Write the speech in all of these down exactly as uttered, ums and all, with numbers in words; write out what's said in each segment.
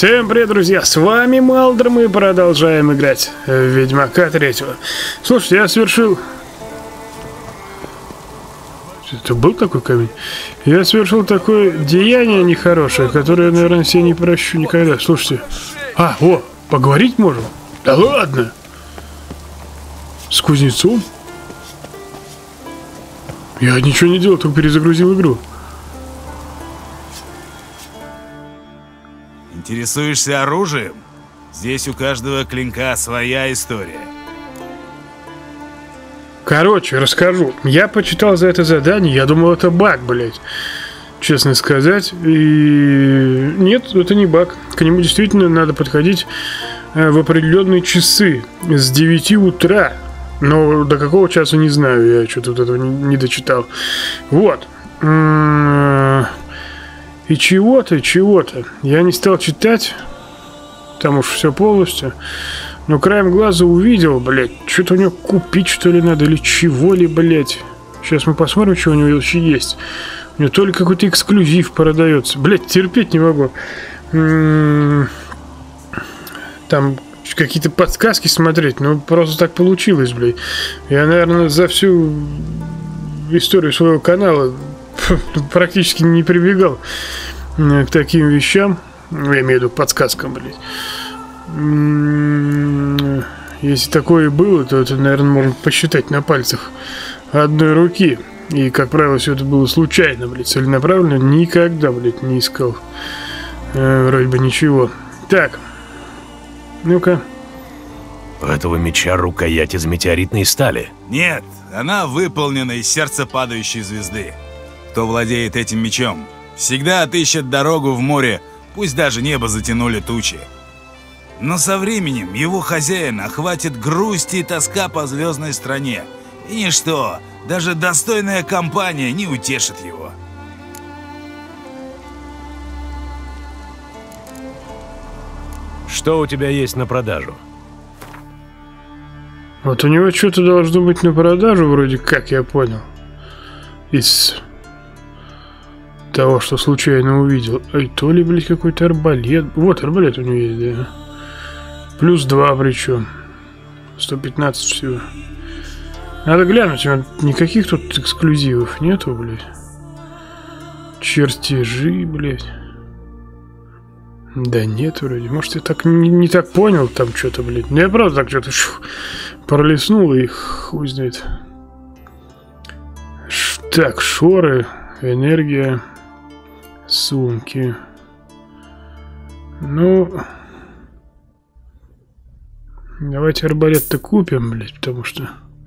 Всем привет, друзья! С вами Малдер, мы продолжаем играть в Ведьмака третьего. Слушайте, я совершил... Это был такой камень? Я совершил такое деяние нехорошее, которое я, наверное, себе не прощу никогда. Слушайте. А, о, поговорить можем? Да ладно! С кузнецом? Я ничего не делал, только перезагрузил игру. Интересуешься оружием? Здесь у каждого клинка своя история. Короче, расскажу. Я почитал за это задание, я думал, это баг, блядь. Честно сказать. И... Нет, это не баг. К нему действительно надо подходить в определенные часы. С девяти утра. Но до какого часа не знаю. Я что-то вот этого не дочитал. Вот. И чего-то, чего-то. Я не стал читать. Там уж все полностью. Но краем глаза увидел, блядь. Что-то у него купить, что ли, надо. Или чего ли, блядь. Сейчас мы посмотрим, что у него вообще есть. У него то ли какой-то эксклюзив продается. Блядь, терпеть не могу. Там какие-то подсказки смотреть. Ну, просто так получилось, блядь. Я, наверное, за всю историю своего канала практически не прибегал к таким вещам. Я имею в виду подсказкам, блядь. Если такое было, то это, наверное, можно посчитать на пальцах одной руки. И, как правило, все это было случайно, блядь. Целенаправленно никогда, блядь, не искал. Э, вроде бы ничего. Так. Ну-ка. У этого меча рукоять из метеоритной стали. Нет, она выполнена из сердца падающей звезды. Кто владеет этим мечом, всегда отыщет дорогу в море, пусть даже небо затянули тучи. Но со временем его хозяина охватит грусть и тоска по звездной стране. И ничто, даже достойная компания, не утешит его. Что у тебя есть на продажу? Вот у него что-то должно быть на продажу, вроде как, я понял. Из того, что случайно увидел. Ай, то ли, блядь, какой-то арбалет. Вот, арбалет у него есть, да. Плюс два причем. сто пятнадцать всего. Надо глянуть, никаких тут эксклюзивов нету, блядь. Чертежи, блядь. Да нет, вроде. Может, я так не, не так понял там что-то, блядь. Ну, я правда так что-то пролистнул и хуй знает. Ш так, шоры, энергия, сумки. Ну... Давайте арбалет-то купим, блядь, потому что...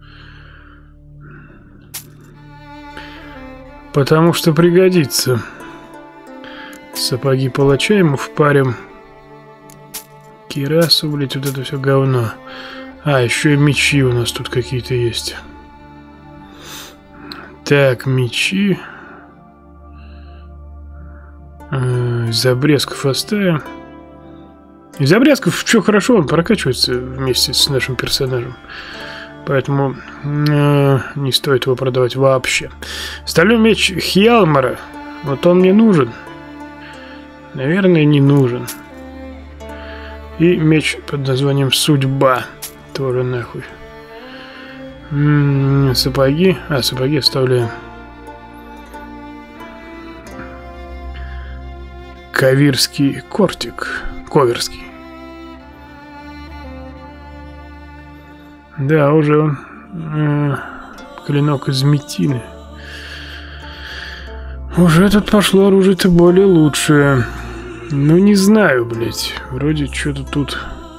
Потому что пригодится. Сапоги палача ему впарим. Кирасу, блядь, вот это все говно. А, еще и мечи у нас тут какие-то есть. Так, мечи. Из обрезков оставим. Из обрезков, что хорошо, он прокачивается вместе с нашим персонажем. Поэтому э, не стоит его продавать вообще. Стальной меч Хьялмара. Вот он мне нужен. Наверное, не нужен. И меч под названием Судьба. Тоже нахуй. М-м, сапоги. А, сапоги оставляем. Кавирский кортик. Коверский. Да, уже он. Э, клинок из метины. Уже тут пошло оружие-то более лучшее. Ну, не знаю, блядь. Вроде что-то тут.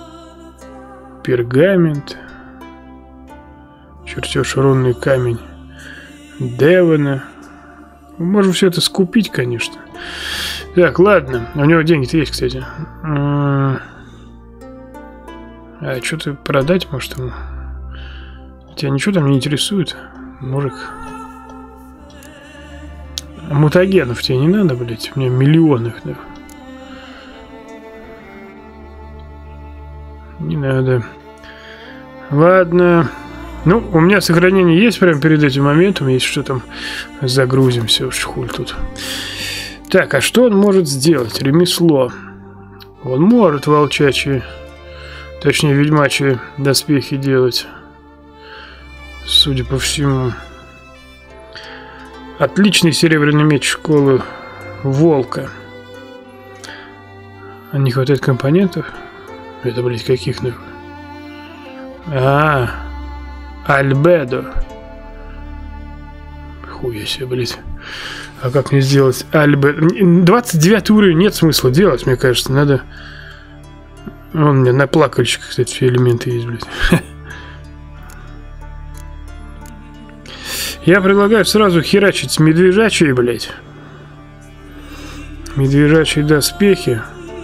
Пергамент. Чертеж рунный камень. Девона. Можем все это скупить, конечно. Так, ладно. У него деньги-то есть, кстати. А, а что-то продать, может, ему? Тебя ничего там не интересует, мужик? Мутагенов тебе не надо, блядь? У меня миллионы их, да. Не надо. Ладно. Ну, у меня сохранение есть прямо перед этим моментом. Если что, там загрузимся. Уж хуй тут. Так, а что он может сделать? Ремесло. Он может волчачьи, точнее ведьмачьи доспехи делать. Судя по всему. Отличный серебряный меч школы Волка. А не хватает компонентов? Это, блядь, каких нахуй? А, Альбедо. Хуя себе, блядь. А как мне сделать Альбедо? двадцать девятый уровень нет смысла делать, мне кажется. Надо... Вон у меня на плакальщиках, кстати, все элементы есть, блядь. Я предлагаю сразу херачить медвежачьи, блядь. Медвежачьи доспехи.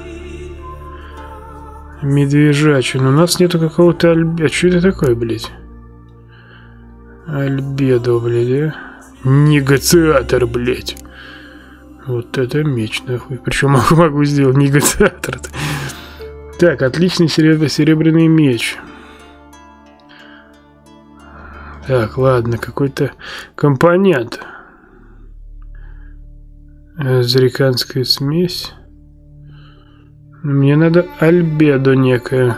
Медвежачий. Но у нас нету какого-то альбедо. А что это такое, блядь? Альбедо, блядь, а? Негациатор, блядь. Вот это меч, нахуй. Причем могу, могу сделать негациатор. Так, отличный серебр... серебряный меч. Так, ладно, какой-то компонент. Зариканская смесь. Мне надо альбедо некое.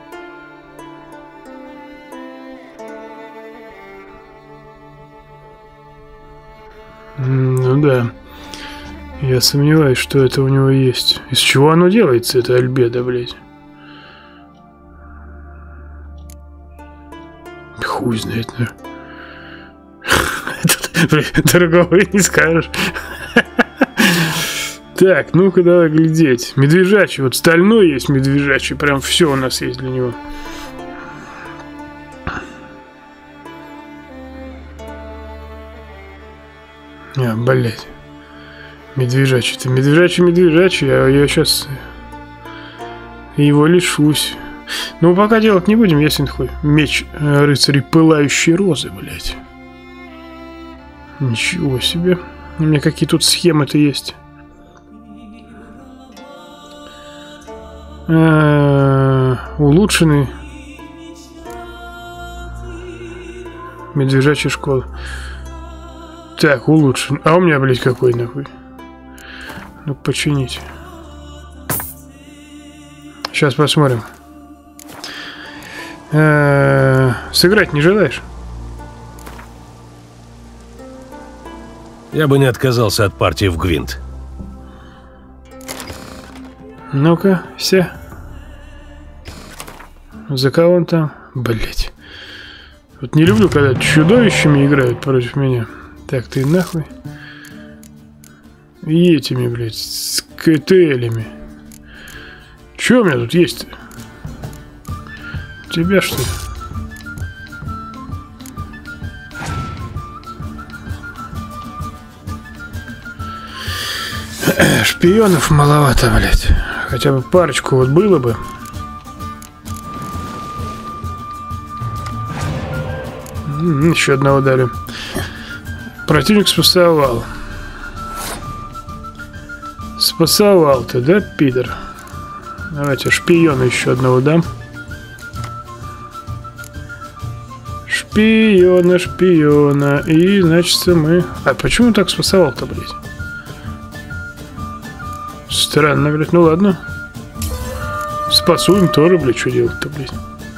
Ну да. Я сомневаюсь, что это у него есть. Из чего оно делается, это альбедо, блядь? Хуй знает, наверное. Другого не скажешь. Так, ну-ка давай глядеть. Медвежачий, вот стальной есть медвежачий. Прям все у нас есть для него. А, блять. Медвежачий. Ты медвежачий, медвежачий, а я сейчас его лишусь. Ну, пока делать не будем, ясен хуй. Меч э, рыцарей пылающей розы, блять. Ничего себе. У меня какие тут схемы-то есть. А, улучшенный медвежачья школа. Так, улучшен. А у меня, блядь, какой нахуй? Ну, починить. Сейчас посмотрим. А, сыграть не желаешь? Я бы не отказался от партии в Гвинт. Ну-ка, все. За кого он там? Блять. Вот не люблю, когда чудовищами играют против меня. Так, ты нахуй. И этими, блядь, с КТЛями. Че у меня тут есть-то? Тебя что ли? Шпионов маловато, блядь. Хотя бы парочку вот было бы. М-м, еще одного дали. Противник спасовал. Спасовал ты, да, пидор? Давайте шпиона еще одного дам. Шпиона, шпиона. И, значит, мы... А почему так спасовал-то, блядь? Странно, блядь. Ну ладно. Спасу им тоже, блядь. Что делать-то, блядь?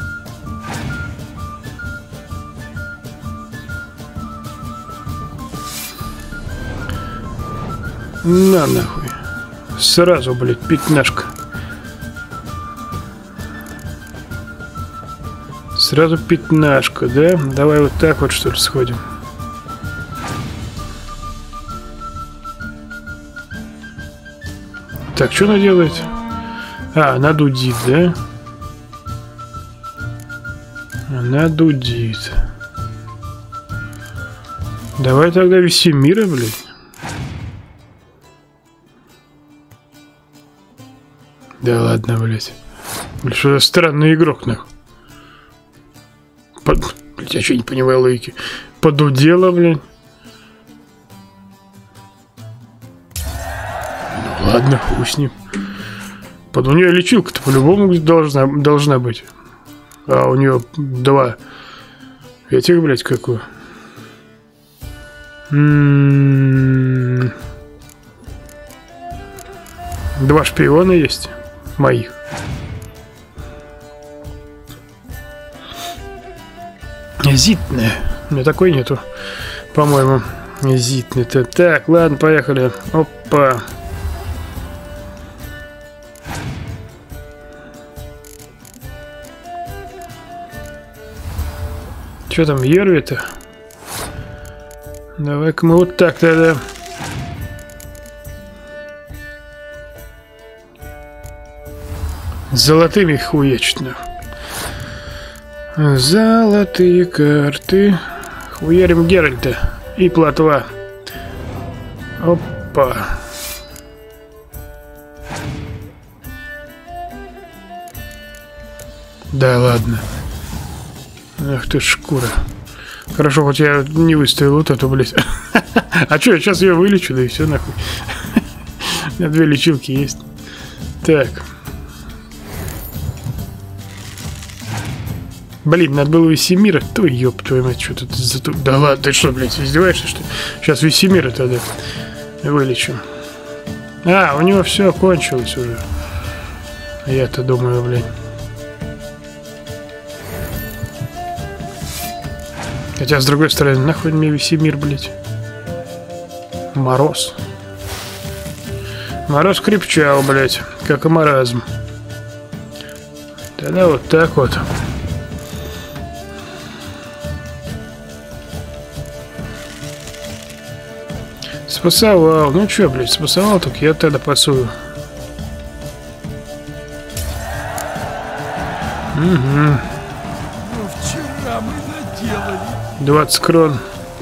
На нахуй. Сразу, блядь, пятнашка. Сразу пятнашка, да? Давай вот так вот, что ли, сходим. Так, что она делает? А, она дудит, да? Она дудит. Давай тогда Весемира, блядь. Да ладно, блядь. Блядь, что за странный игрок, нахуй. Под... Блядь, я что не понимаю логики. Подудела, блядь. Ну ладно, хуй с ним. Под у нее лечилка-то по-любому должна, должна быть. А у нее два. Этих, блядь, какую? М-м-м. Два шпиона есть. Моих. Зитная. У меня такой нету, по-моему. Зитный-то. Так, ладно, поехали. Опа. Что там, Ерви-то? Давай-ка мы вот так тогда. Золотыми хуячно. Золотые карты. Хуярим Геральта. И плотва. Опа. Да ладно. Ах ты шкура. Хорошо, хоть я не выставил вот эту, блядь. А что, я сейчас ее вылечу, да и все нахуй. У меня две лечилки есть. Так. Блин, надо было Весемира. То ёб твою мать, что тут за... Да ладно, ты что, блядь, издеваешься, что ли? Сейчас Весемира тогда вылечу. А, у него все кончилось уже. Я-то думаю, блядь. Хотя, с другой стороны, нахуй мне Весемир, блядь. Мороз. Мороз крепчал, блядь, как и маразм. Тогда вот так вот. Спасовал. Ну чё, блядь, спасовал, так я тогда пасую. Угу. Ну вчера мы наделали. двадцать крон.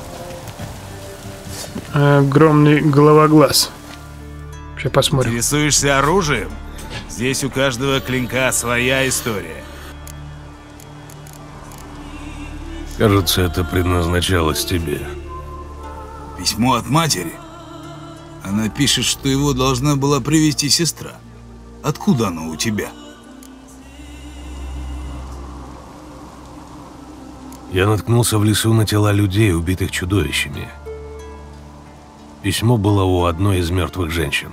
Огромный головоглаз. Сейчас посмотрим. Интересуешься оружием? Здесь у каждого клинка своя история. Кажется, это предназначалось тебе. Письмо от матери? Она пишет, что его должна была привезти сестра. Откуда оно у тебя? Я наткнулся в лесу на тела людей, убитых чудовищами. Письмо было у одной из мертвых женщин.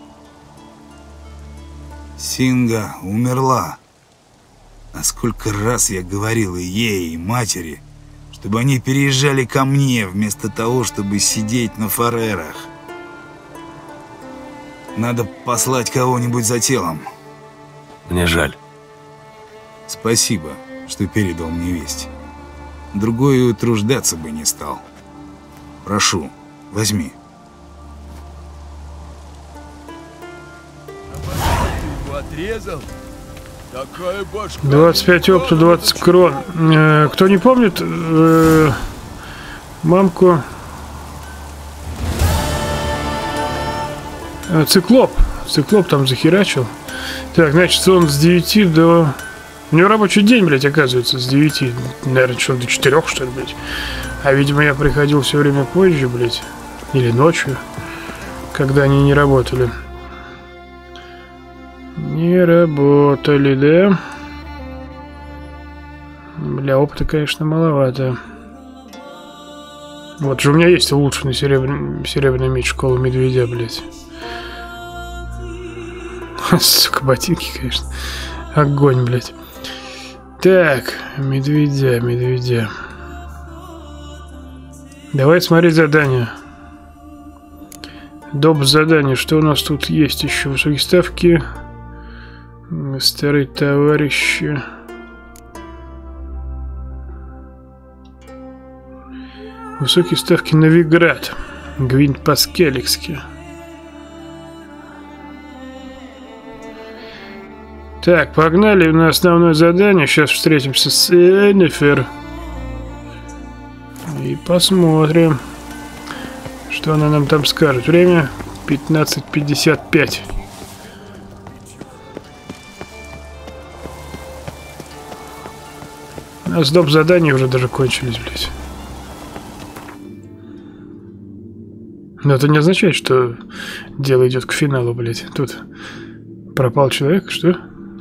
Синга умерла. А сколько раз я говорил и ей, и матери, чтобы они переезжали ко мне, вместо того, чтобы сидеть на фарерах. Надо послать кого-нибудь за телом. Мне жаль. Спасибо, что передал мне весть. Другой и утруждаться бы не стал. Прошу, возьми. Отрезал? Такая башка. двадцать пять опыта, двадцать крон. Э, кто не помнит, э, мамку... Э, циклоп. Циклоп там захерачил. Так, значит, он с девяти до... У него рабочий день, блядь, оказывается, с девяти. Наверное, что до четырёх, что ли, блядь. А, видимо, я приходил все время позже, блядь. Или ночью, когда они не работали. Не работали, да? Бля, опыта, конечно, маловато. Вот же у меня есть улучшенный серебряный, серебряный меч школы медведя, блядь. Сука, ботинки, конечно. Огонь, блядь. Так, медведя, медведя. Давай смотреть задание. Доп. Задание. Что у нас тут есть еще? Высокие ставки. Старые товарищи. Высокие ставки на Виград. Гвинт по-скелликски. Так, погнали на основное задание. Сейчас встретимся с Эннифер. И посмотрим, что она нам там скажет. Время пятнадцать пятьдесят пять. У нас доп. Задания уже даже кончились, блядь. Но это не означает, что дело идет к финалу, блядь. Тут пропал человек, что?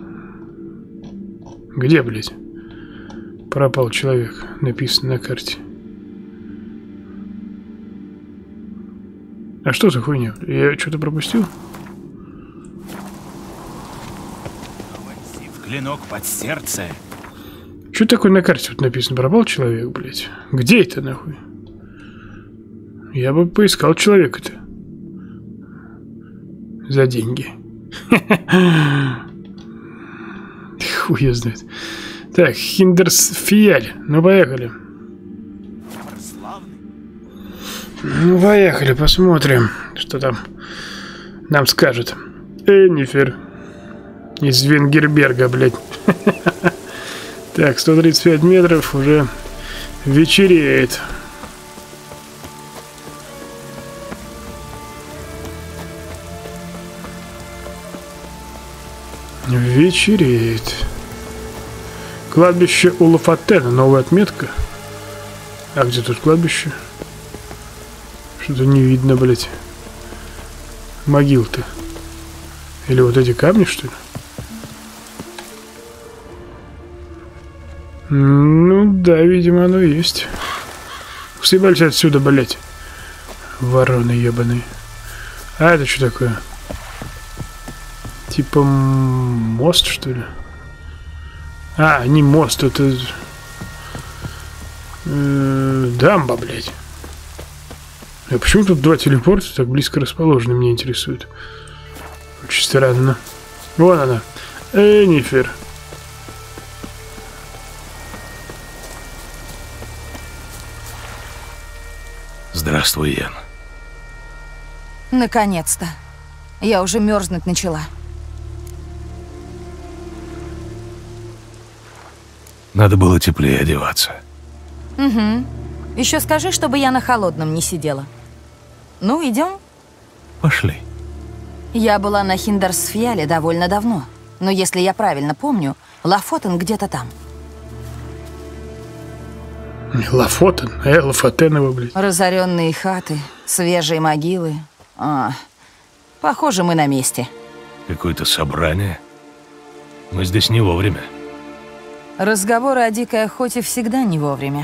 Где, блядь? Пропал человек. Написано на карте. А что за хуйня? Я что-то пропустил? клинок под сердце. Что такое на карте тут написано? Пропал человек, блядь. Где это, нахуй? Я бы поискал человека-то. За деньги. Хуй я знает. Так, Хиндерсфиаль. Ну, поехали. Ну, поехали, посмотрим, что там нам скажут. Эннифер. Из Венгерберга, блядь. Так, сто тридцать пять метров, уже вечереет. Вечереет. Кладбище Улафатена, новая отметка. А где тут кладбище? Что-то не видно, блядь. Могил-то. Или вот эти камни, что ли? Ну да, видимо, оно есть. Съебались отсюда, блядь. Вороны ебаные. А это что такое? Типа мост, что ли? А, не мост, это... Э, дамба, блядь. А почему тут два телепорта так близко расположены, меня интересует. Очень странно. Вон она. Эннифер. Здравствуй, Йен. Наконец-то. Я уже мерзнуть начала. Надо было теплее одеваться. Угу. Еще скажи, чтобы я на холодном не сидела. Ну, идем? Пошли. Я была на Хиндерсфиале довольно давно. Но если я правильно помню, Лафотен где-то там. Лафотен? Э, Лафотенова, блядь. Разоренные хаты, свежие могилы. А, похоже, мы на месте. Какое-то собрание. Мы здесь не вовремя. Разговоры о дикой охоте всегда не вовремя.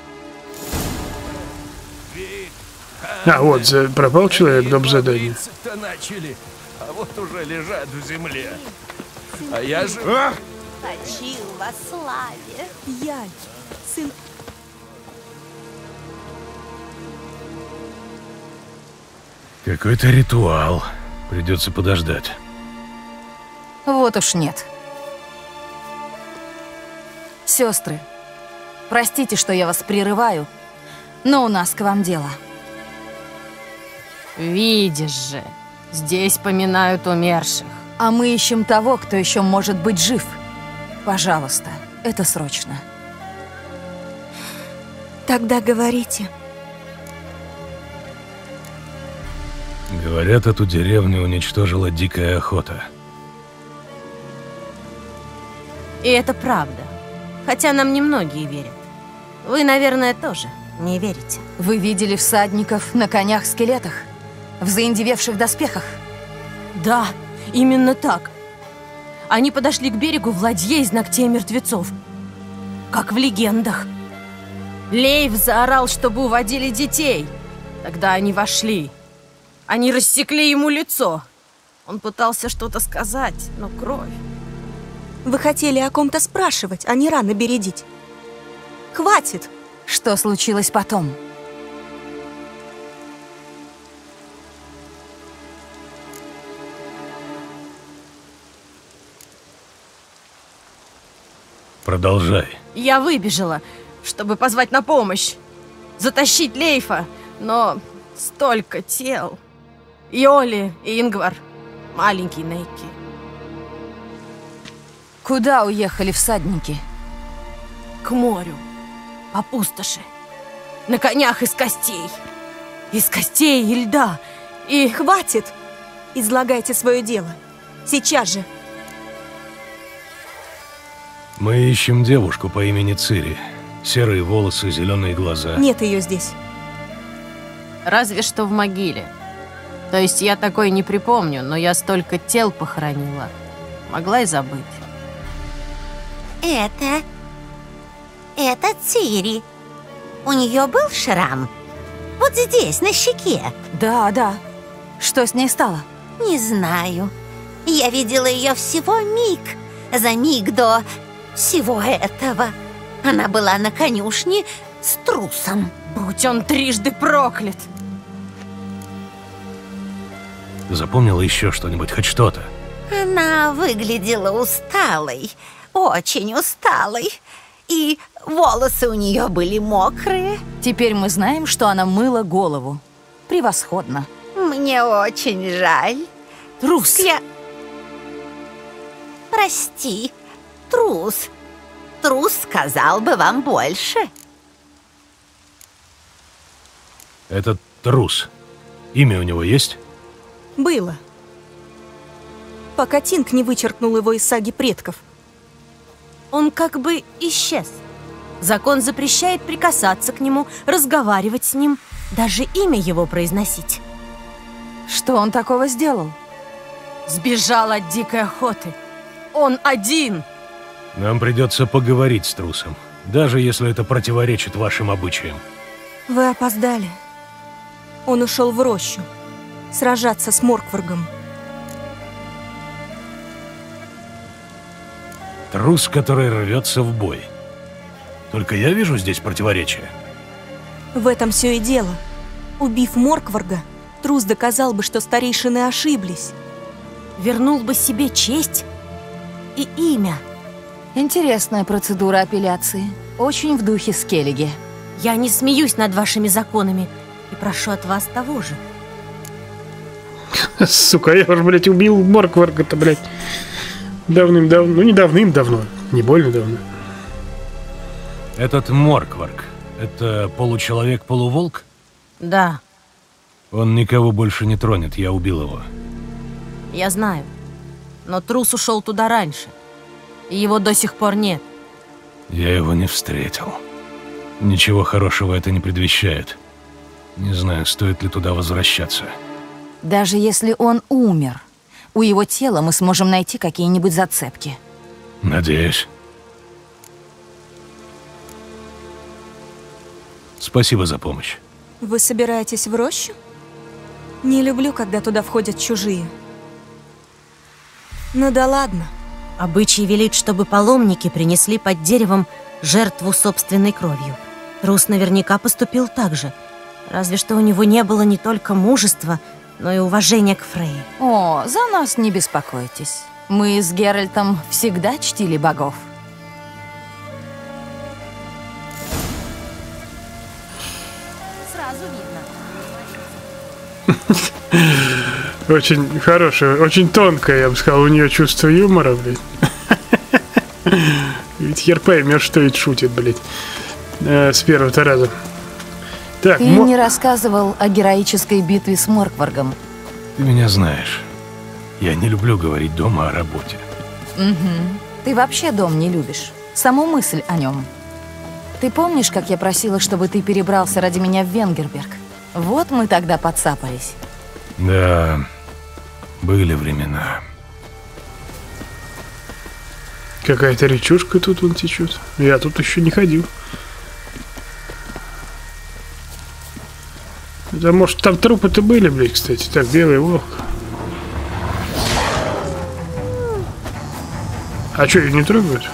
А, вот, за... пропал человек, доп. Задание. Начали, а вот уже лежат в земле. А я же... Почил во славе. Я, сын... Какой-то ритуал. Придется подождать. Вот уж нет. Сестры, простите, что я вас прерываю, но у нас к вам дело. Видишь же, здесь поминают умерших. А мы ищем того, кто еще может быть жив. Пожалуйста, это срочно. Тогда говорите. Говорят, эту деревню уничтожила дикая охота. И это правда. Хотя нам немногие верят. Вы, наверное, тоже не верите. Вы видели всадников на конях-скелетах? В заиндевевших доспехах? Да, именно так. Они подошли к берегу в ладье из ногтей мертвецов. Как в легендах. Лейв заорал, чтобы уводили детей. Тогда они вошли. Они рассекли ему лицо. Он пытался что-то сказать, но кровь. Вы хотели о ком-то спрашивать, а не рано бередить. Хватит! Что случилось потом? Продолжай. Я выбежала, чтобы позвать на помощь. Затащить Лейфа, но столько тел. Йоли и Ингвар, маленький Нейки. Куда уехали всадники? К морю, по пустоши. На конях из костей. Из костей и льда. И... Хватит! Излагайте свое дело. Сейчас же. Мы ищем девушку по имени Цири. Серые волосы, зеленые глаза. Нет ее здесь. Разве что в могиле. То есть я такой не припомню, но я столько тел похоронила. Могла и забыть. Это... Это Цири. У нее был шрам? Вот здесь, на щеке. Да, да. Что с ней стало? Не знаю. Я видела ее всего миг. За миг до всего этого она была на конюшне с трусом. Будь он трижды проклят. Ты запомнила еще что-нибудь, хоть что-то? Она выглядела усталой, очень усталой. И волосы у нее были мокрые. Теперь мы знаем, что она мыла голову. Превосходно. Мне очень жаль. Трус. Я... Прости, трус. Трус сказал бы вам больше. Этот трус. Имя у него есть? Было. Пока Тинг не вычеркнул его из саги предков. Он как бы исчез. Закон запрещает прикасаться к нему, разговаривать с ним, даже имя его произносить. Что он такого сделал? Сбежал от дикой охоты. Он один. Нам придется поговорить с трусом, даже если это противоречит вашим обычаям. Вы опоздали. Он ушел в рощу, сражаться с Моркваргом. Трус, который рвется в бой. Только я вижу здесь противоречие. В этом все и дело. Убив Моркварга, трус доказал бы, что старейшины ошиблись. Вернул бы себе честь и имя. Интересная процедура апелляции. Очень в духе Скеллиги. Я не смеюсь над вашими законами и прошу от вас того же. Сука, я уже, блядь, убил Моркварга-то, блядь. Давным-давно. Ну, не давным-давно. Не больно давно. Этот Моркварг, это получеловек-полуволк? Да, Он никого больше не тронет, я убил его. я знаю. Но трус ушел туда раньше. И его до сих пор нет. Я его не встретил. Ничего хорошего это не предвещает. Не знаю, стоит ли туда возвращаться. Даже если он умер, у его тела мы сможем найти какие-нибудь зацепки. Надеюсь. Спасибо за помощь. Вы собираетесь в рощу? Не люблю, когда туда входят чужие. Ну да ладно. Обычай велит, чтобы паломники принесли под деревом жертву собственной кровью. Трус наверняка поступил так же. Разве что у него не было не только мужества, но и уважения к Фрейе. О, за нас не беспокойтесь. Мы с Геральтом всегда чтили богов. Сразу видно. Очень хорошее, очень тонкое, я бы сказал, у нее чувство юмора, блядь. Ведь хер поймешь, что ведь шутит, блядь. Э, с первого-то раза. Так, Ты мо... не рассказывал о героической битве с Моркваргом. Ты меня знаешь. Я не люблю говорить дома о работе. Угу. Ты вообще дом не любишь. Саму мысль о нем. Ты помнишь, как я просила, чтобы ты перебрался ради меня в Венгерберг? Вот мы тогда подцапались. Да, были времена. Какая-то речушка тут вон течет. Я тут еще не ходил. Да может там трупы-то были, блядь, кстати. Так, белый волк. А что, ее не трогают?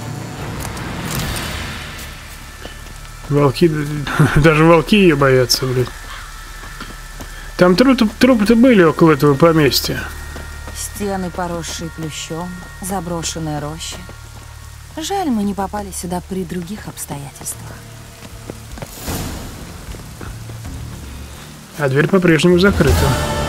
Волки, даже волки ее боятся, блядь. Там трупы- трупы-то были около этого поместья. Стены, поросшие плющом, заброшенная роща. Жаль, мы не попали сюда при других обстоятельствах. А дверь по-прежнему закрыта.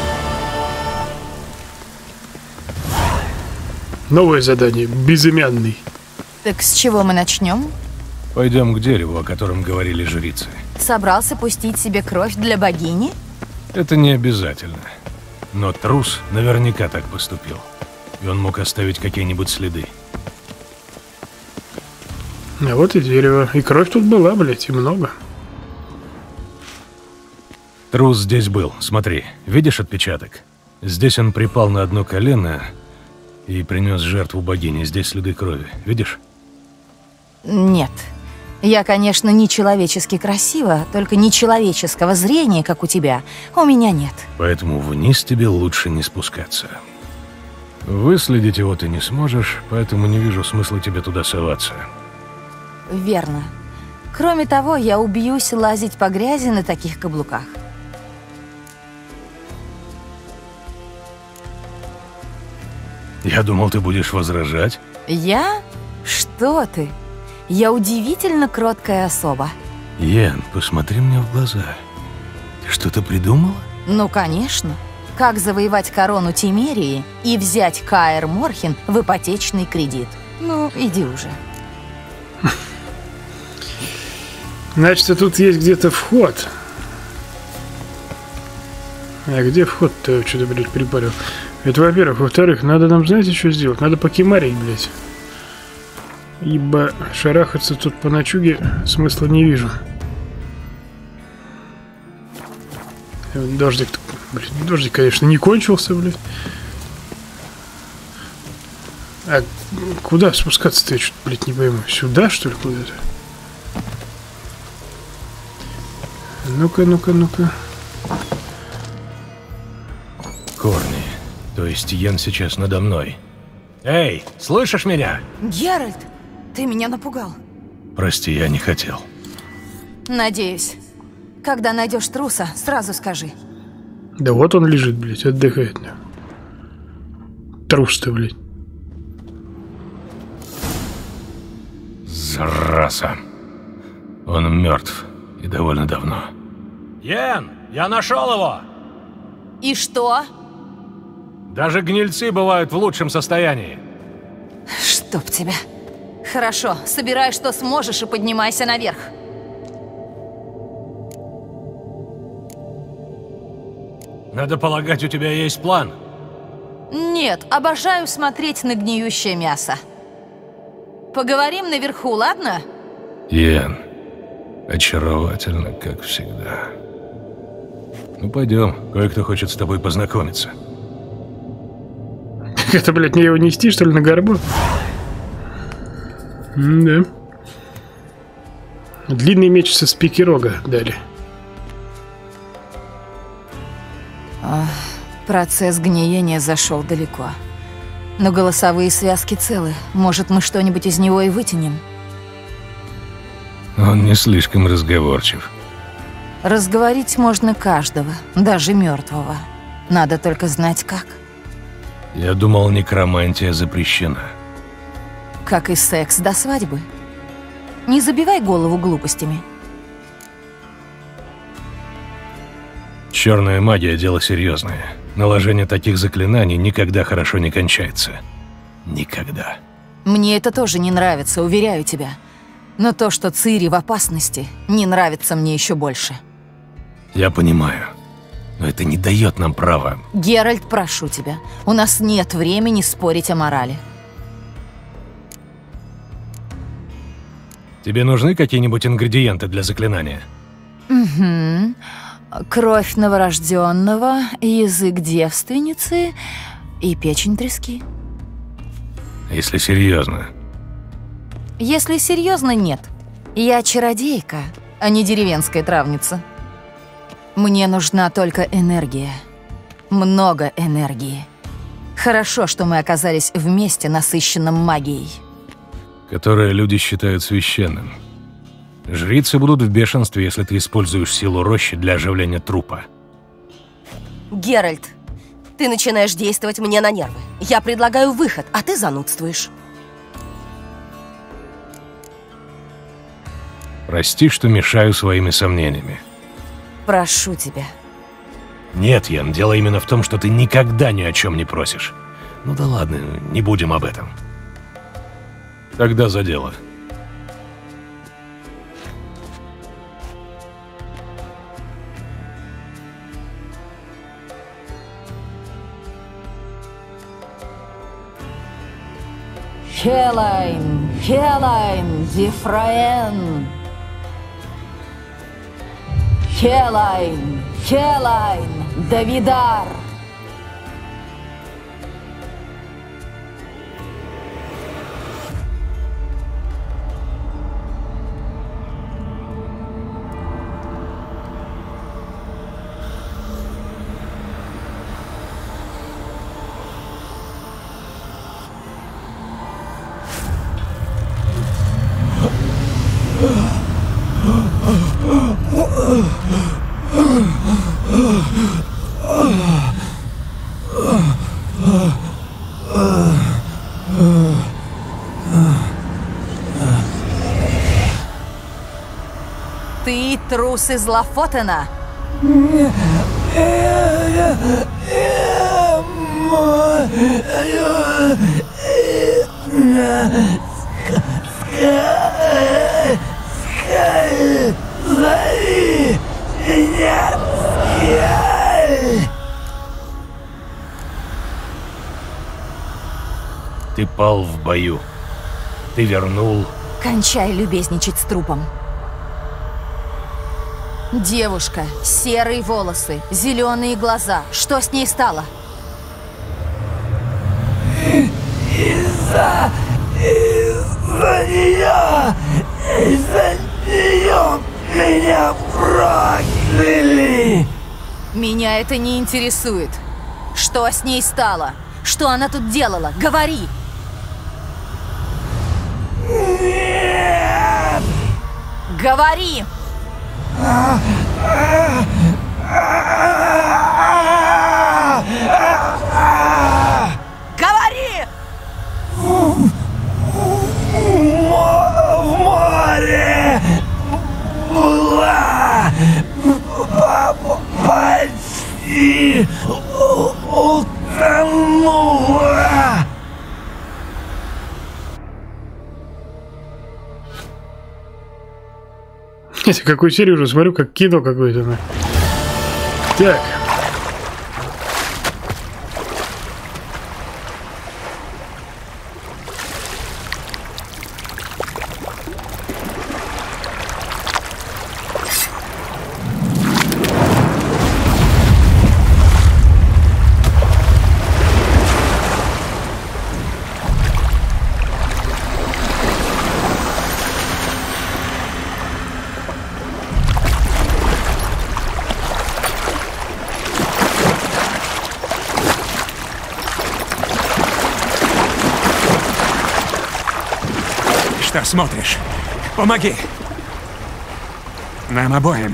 Новое задание. Безымянный. Так с чего мы начнем? Пойдем к дереву, о котором говорили жрицы. Собрался пустить себе кровь для богини? Это не обязательно. Но трус наверняка так поступил. И он мог оставить какие-нибудь следы. А вот и дерево. И кровь тут была, блядь, и много. Трус здесь был. Смотри, видишь отпечаток? Здесь он припал на одно колено и принес жертву богине. Здесь следы крови. Видишь? Нет. Я, конечно, нечеловечески красива, только нечеловеческого зрения, как у тебя, у меня нет. Поэтому вниз тебе лучше не спускаться. Выследить его ты не сможешь, поэтому не вижу смысла тебе туда соваться. Верно. Кроме того, я убьюсь лазить по грязи на таких каблуках. Я думал, ты будешь возражать. Я? Что ты? Я удивительно кроткая особа. Йен, посмотри мне в глаза. Ты что-то придумала? Ну, конечно. Как завоевать корону Тимерии и взять Каэр Морхен в ипотечный кредит? Ну, иди уже. Значит, тут есть где-то вход. А где вход-то? Что-то, блядь, припарил. Это, во-первых. Во-вторых, надо нам, знаете, что сделать? Надо покемарить, блядь. Ибо шарахаться тут по ночуге смысла не вижу. Дождик, блядь, дождик, конечно, не кончился, блядь. А куда спускаться-то, я что-то, блядь, не пойму. Сюда, что ли, куда-то? Ну-ка, ну-ка, ну-ка. Корни. То есть Йен сейчас надо мной. Эй, слышишь меня? Геральт, ты меня напугал. Прости, я не хотел. Надеюсь. Когда найдешь труса, сразу скажи. Да вот он лежит, блядь, отдыхает. Трус-то, блядь. Зараза. Он мертв. И довольно давно. Йен, я нашел его! И что? Даже гнильцы бывают в лучшем состоянии. Чтоб тебя. Хорошо, собирай, что сможешь, и поднимайся наверх. Надо полагать, у тебя есть план. Нет, обожаю смотреть на гниющее мясо. Поговорим наверху, ладно? Йен, очаровательно, как всегда. Ну, пойдем, кое-кто хочет с тобой познакомиться. Это, блядь, мне его нести, что ли, на горбу? М-да. Длинный меч со спики рога дали. Ах, процесс гниения зашел далеко. Но голосовые связки целы. Может, мы что-нибудь из него и вытянем? Он не слишком разговорчив. Разговорить можно каждого, даже мертвого. Надо только знать как. Я думал, некромантия запрещена. Как и секс до свадьбы. Не забивай голову глупостями. Черная магия – дело серьезное. Наложение таких заклинаний никогда хорошо не кончается. Никогда. Мне это тоже не нравится, уверяю тебя. Но то, что Цири в опасности, не нравится мне еще больше. Я понимаю. Но это не дает нам права. Геральт, прошу тебя, у нас нет времени спорить о морали. Тебе нужны какие-нибудь ингредиенты для заклинания? Угу. Кровь новорожденного, язык девственницы и печень трески. Если серьезно. Если серьезно, нет. Я чародейка, а не деревенская травница. Мне нужна только энергия. Много энергии. Хорошо, что мы оказались вместе, насыщенном магией. Которое люди считают священным. Жрицы будут в бешенстве, если ты используешь силу рощи для оживления трупа. Геральт, ты начинаешь действовать мне на нервы. Я предлагаю выход, а ты занудствуешь. Прости, что мешаю своими сомнениями. Прошу тебя. Нет, Йен, дело именно в том, что ты никогда ни о чем не просишь. Ну да ладно, не будем об этом. Тогда за дело. Хелайн, Хелайн, Дифраен. Хелайн, Хелайн, Давидар. Ты трус из Лафотена? Ты пал в бою. Ты вернул... Кончай любезничать с трупом. Девушка, серые волосы, зеленые глаза. Что с ней стало? Из-за... Из-за нее... Из-за нее меня прокляли! Меня это не интересует. Что с ней стало? Что она тут делала? Говори! Нет! Говори! Говори! В море была почти утонула. Я какую серию уже смотрю, как кино какое-то. Так. Что смотришь? Помоги! Нам обоим.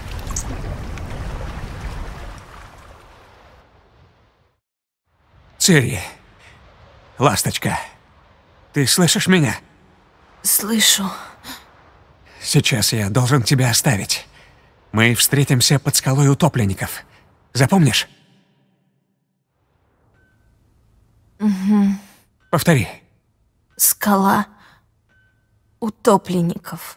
Цири, ласточка, ты слышишь меня? Слышу. Сейчас я должен тебя оставить. Мы встретимся под скалой утопленников. Запомнишь? Угу. Повтори. Скала утопленников.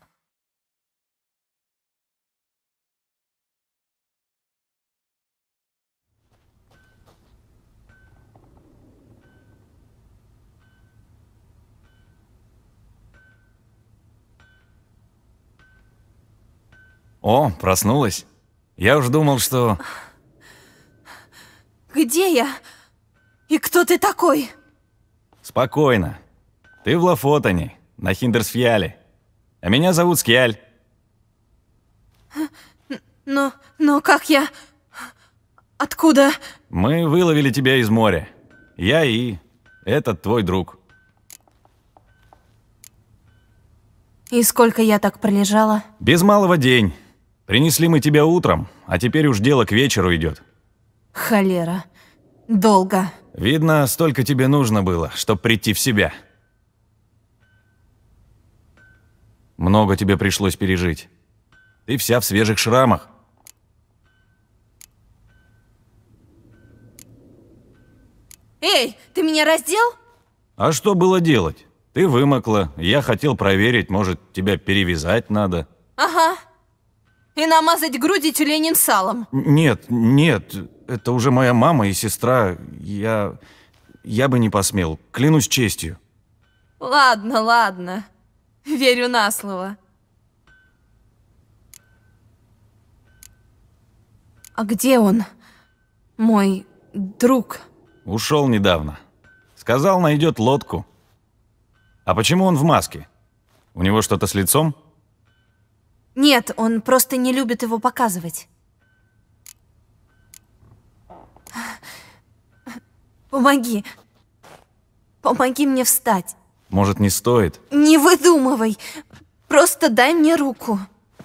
О, проснулась? Я уж думал, что... Где я? И кто ты такой? Спокойно. Ты в Лафотане, на Хиндерсфьяле. А меня зовут Скьяль. Но... но как я... Откуда? Мы выловили тебя из моря. Я и... этот твой друг. И сколько я так пролежала? Без малого день. Принесли мы тебя утром, а теперь уж дело к вечеру идет. Холера. Долго. Видно, столько тебе нужно было, чтобы прийти в себя. Много тебе пришлось пережить. Ты вся в свежих шрамах. Эй, ты меня раздел? А что было делать? Ты вымокла, я хотел проверить, может, тебя перевязать надо. Ага. И намазать груди тюленем салом. Нет, нет, это уже моя мама и сестра. Я... я бы не посмел, клянусь честью. Ладно, ладно. Верю на слово. А где он? Мой друг. Ушел недавно. Сказал, найдет лодку. А почему он в маске? У него что-то с лицом? Нет, он просто не любит его показывать. Помоги. Помоги мне встать. Может, не стоит? Не выдумывай. Просто дай мне руку.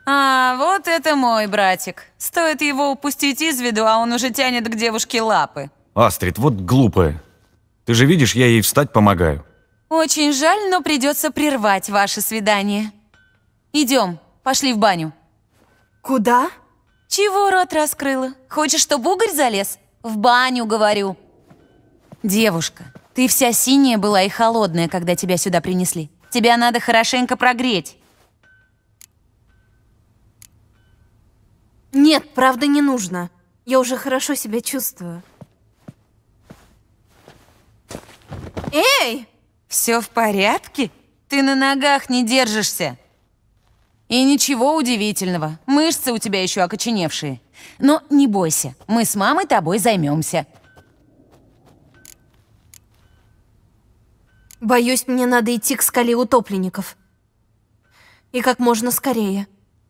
А, вот это мой братик. Стоит его упустить из виду, а он уже тянет к девушке лапы. Астрид, вот глупая. Ты же видишь, я ей встать помогаю. Очень жаль, но придется прервать ваше свидание. Идем, пошли в баню. Куда? Чего рот раскрыла? Хочешь, чтобы угорь залез? В баню, говорю. Девушка, ты вся синяя была и холодная, когда тебя сюда принесли. Тебя надо хорошенько прогреть. Нет, правда, не нужно. Я уже хорошо себя чувствую. Эй! Все в порядке? Ты на ногах не держишься. И ничего удивительного. Мышцы у тебя еще окоченевшие. Но не бойся, мы с мамой тобой займемся. Боюсь, мне надо идти к скале утопленников. И как можно скорее.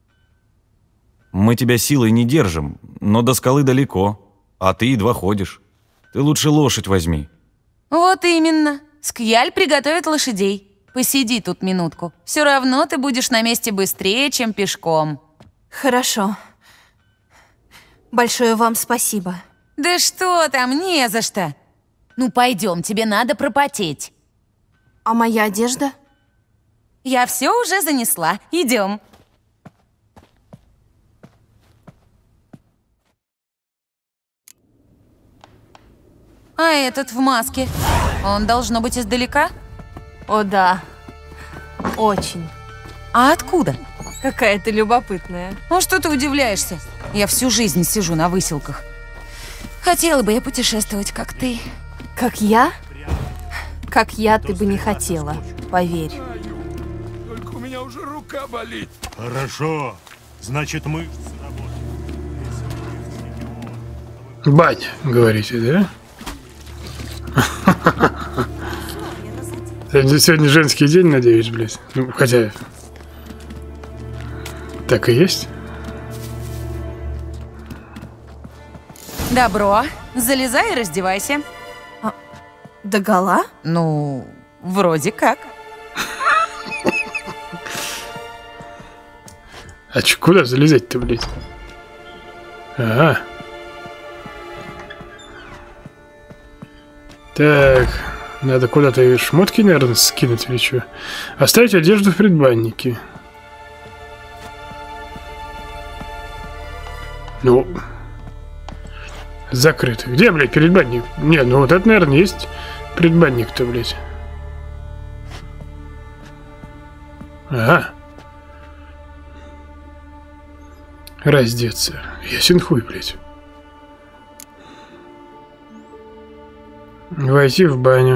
Мы тебя силой не держим, но до скалы далеко, а ты едва ходишь. Ты лучше лошадь возьми. Вот именно. Скьяль приготовит лошадей. Посиди тут минутку. Все равно ты будешь на месте быстрее, чем пешком. Хорошо. Большое вам спасибо. Да что там, не за что. Ну пойдем, тебе надо пропотеть. А моя одежда? Я все уже занесла. Идем. А этот в маске. Он должно быть издалека? О, да. Очень. А откуда? Какая ты любопытная. Ну что ты удивляешься? Я всю жизнь сижу на выселках. Хотела бы я путешествовать, как ты. Как я? Как я ты бы не хотела, поверь. Только у меня уже рука болит. Хорошо. Значит, мы... Бань, говорите, да? Сегодня женский день, надеюсь, блядь. Ну, хотя... Так и есть. Добро. Залезай и раздевайся. А, догола? Ну, вроде как. А че, куда залезать-то, блядь? Ага. Так, надо куда-то шмотки, наверное, скинуть или что. Оставить одежду в предбаннике. Ну, закрыто. Где, блядь, предбанник? Не, ну вот это, наверное, есть предбанник-то, блядь. Ага. Раздеться. Ясен хуй, блядь. Войти в баню.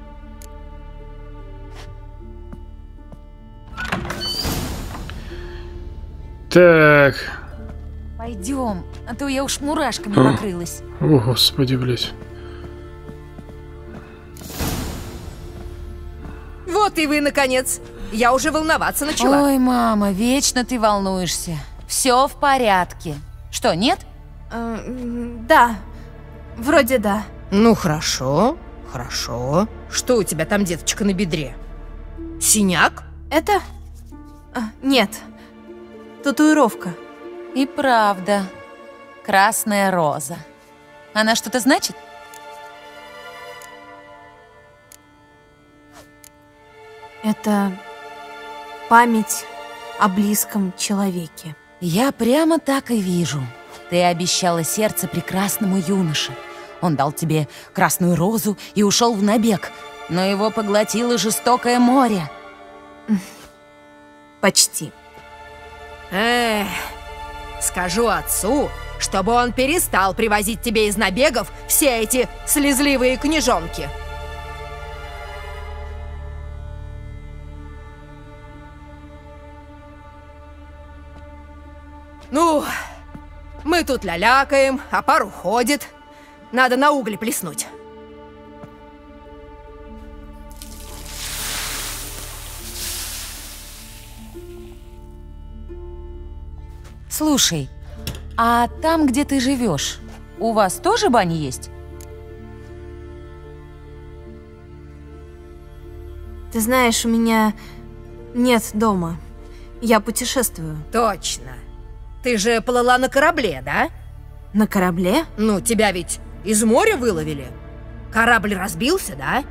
Так. Пойдем, а то я уж мурашками покрылась. О, господи, блядь. Вот и вы, наконец. Я уже волноваться начала. Ой, мама, вечно ты волнуешься. Все в порядке. Что, нет? Э, да, вроде да. Ну, хорошо, хорошо. Что у тебя там, деточка, на бедре? Синяк? Это? А, нет, татуировка. И правда. Красная роза. Она что-то значит? Это память о близком человеке. Я прямо так и вижу. Ты обещала сердце прекрасному юноше. Он дал тебе красную розу и ушел в набег, но его поглотило жестокое море. Почти. Эх, скажу отцу, чтобы он перестал привозить тебе из набегов все эти слезливые книжонки. Ну, мы тут лялякаем, а пар уходит. Надо на угли плеснуть. Слушай, а там, где ты живешь, у вас тоже бани есть? Ты знаешь, у меня нет дома. Я путешествую. Точно. Ты же плыла на корабле, да? На корабле? Ну, тебя ведь из моря выловили. Корабль разбился, да?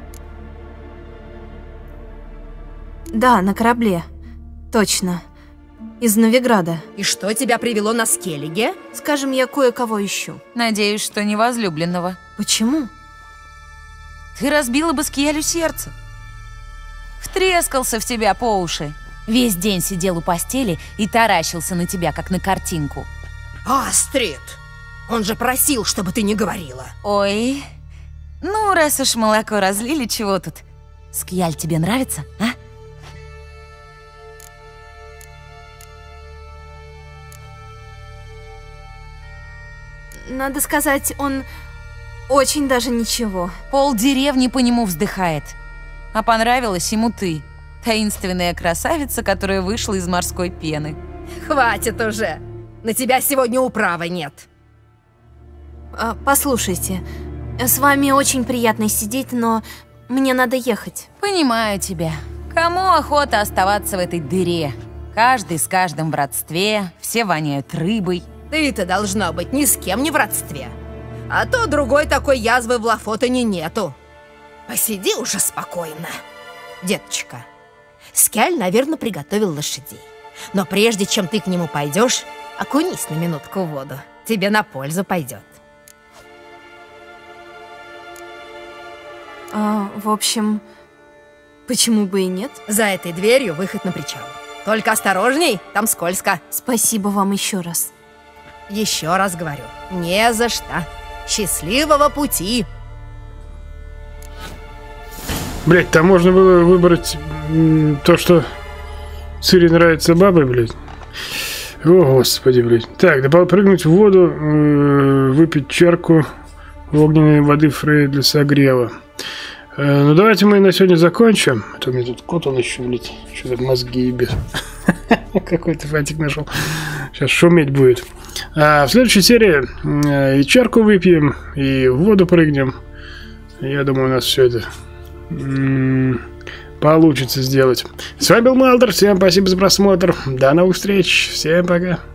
Да, на корабле. Точно. Из Новиграда. И что тебя привело на Скеллиге? Скажем, я кое-кого ищу. Надеюсь, что не возлюбленного. Почему? Ты разбила бы Скиэлю сердце. Втрескался в тебя по уши. Весь день сидел у постели и таращился на тебя, как на картинку. Астрид! Он же просил, чтобы ты не говорила. Ой, ну раз уж молоко разлили, чего тут? Скиэль тебе нравится, а? Надо сказать, он очень даже ничего. Пол деревни по нему вздыхает. А понравилась ему ты, таинственная красавица, которая вышла из морской пены. Хватит уже. На тебя сегодня управы нет. А, послушайте, с вами очень приятно сидеть, но мне надо ехать. Понимаю тебя. Кому охота оставаться в этой дыре? Каждый с каждым в родстве, все воняют рыбой. Ты-то должна быть ни с кем не в родстве. А то другой такой язвы в Лафотане нету. Посиди уже спокойно. Деточка, Скиэль, наверное, приготовил лошадей. Но прежде чем ты к нему пойдешь, окунись на минутку в воду. Тебе на пользу пойдет. А, в общем, почему бы и нет? За этой дверью выход на причал. Только осторожней, там скользко. Спасибо вам еще раз. Еще раз говорю, не за что. Счастливого пути. Блять, там можно было выбрать м, то, что Цири нравится бабы, блядь. О, господи, блядь. Так, да прыгнуть в воду, э, выпить чарку огненной воды Фрея для согрева. Э, ну, давайте мы на сегодня закончим. А то у меня тут кот, он еще, блядь, что-то мозги ебет. Какой-то фантик нашел. Сейчас шуметь будет. А в следующей серии э, и чарку выпьем, и в воду прыгнем. Я думаю, у нас все это м-м, получится сделать. С вами был Малдер. Всем спасибо за просмотр. До новых встреч. Всем пока.